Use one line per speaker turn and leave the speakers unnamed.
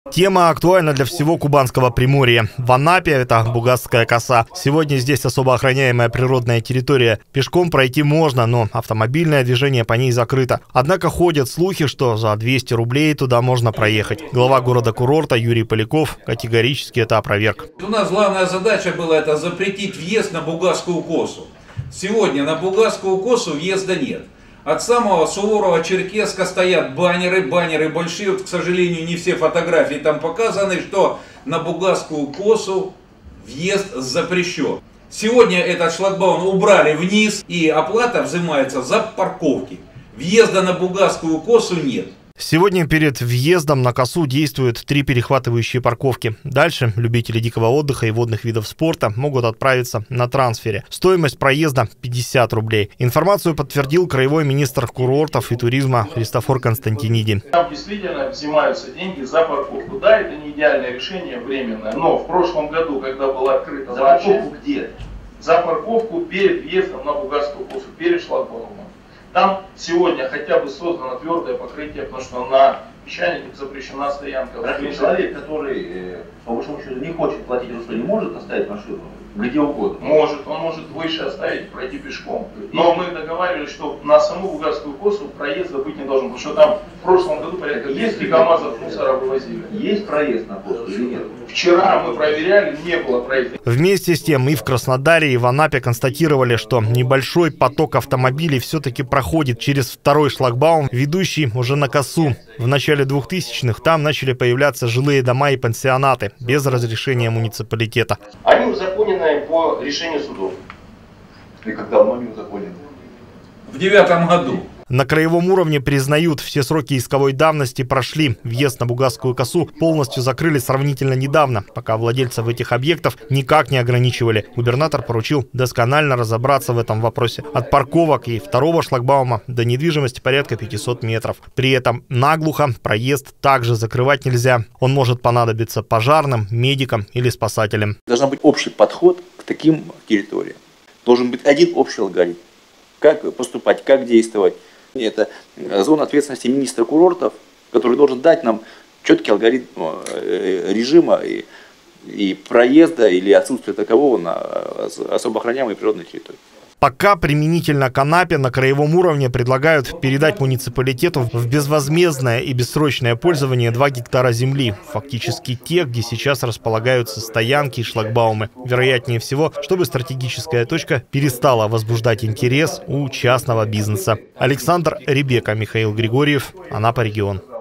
Тема актуальна для всего Кубанского Приморья. В Анапе это Бугасская коса. Сегодня здесь особо охраняемая природная территория. Пешком пройти можно, но автомобильное движение по ней закрыто. Однако ходят слухи, что за 200 рублей туда можно проехать. Глава города-курорта Юрий Поляков категорически это опроверг.
У нас главная задача была это запретить въезд на Бугасскую косу. Сегодня на Бугасскую косу въезда нет. От самого Суворова-Черкесска стоят баннеры большие. Вот, к сожалению, не все фотографии там показаны, что на Бугасскую косу въезд запрещен. Сегодня этот шлагбаум убрали вниз, и оплата взимается за парковки. Въезда на Бугасскую косу нет.
Сегодня перед въездом на косу действуют 3 перехватывающие парковки. Дальше любители дикого отдыха и водных видов спорта могут отправиться на трансфере. Стоимость проезда 50 рублей. Информацию подтвердил краевой министр курортов и туризма Христофор Константиниди.
Там действительно взимаются деньги за парковку. Да, это не идеальное решение, временное, но в прошлом году, когда была открыта...
За парковку где?
За парковку перед въездом на Бугасскую косу, перед шлагбаумом. Там сегодня хотя бы создано твердое покрытие, потому что на песчаниках запрещена стоянка.
Человек, который по большому счету не хочет платить, он что, не может оставить машину где угодно?
Может, он может выше оставить, пройти пешком. Но мы договаривались, что на саму Бугасскую косу проезда быть не должен, потому что там в прошлом году порядка 200 КАМАЗов мусора вывозили.
Есть проезд на косу или нет?
Вчера мы проверяли, не было проезда.
Вместе с тем и в Краснодаре, и в Анапе констатировали, что небольшой поток автомобилей все-таки проходит через второй шлагбаум, ведущий уже на косу. В начале 2000-х там начали появляться жилые дома и пансионаты без разрешения муниципалитета.
Они узаконены по решению судов.
И как давно они узаконены?
В 2009 году.
На краевом уровне признают, все сроки исковой давности прошли. Въезд на Бугасскую косу полностью закрыли сравнительно недавно, пока владельцев этих объектов никак не ограничивали. Губернатор поручил досконально разобраться в этом вопросе. От парковок и второго шлагбаума до недвижимости порядка 500 метров. При этом наглухо проезд также закрывать нельзя. Он может понадобиться пожарным, медикам или спасателям.
Должен быть общий подход к таким территориям. Должен быть один общий алгоритм. Как поступать, как действовать. Это зона ответственности министра курортов, который должен дать нам четкий алгоритм режима и проезда или отсутствия такового на особо охраняемой природной территории.
Пока применительно к Анапе на краевом уровне предлагают передать муниципалитету в безвозмездное и бессрочное пользование 2 гектара земли. Фактически те, где сейчас располагаются стоянки и шлагбаумы. Вероятнее всего, чтобы стратегическая точка перестала возбуждать интерес у частного бизнеса. Александр Ребека, Михаил Григорьев, Анапа регион.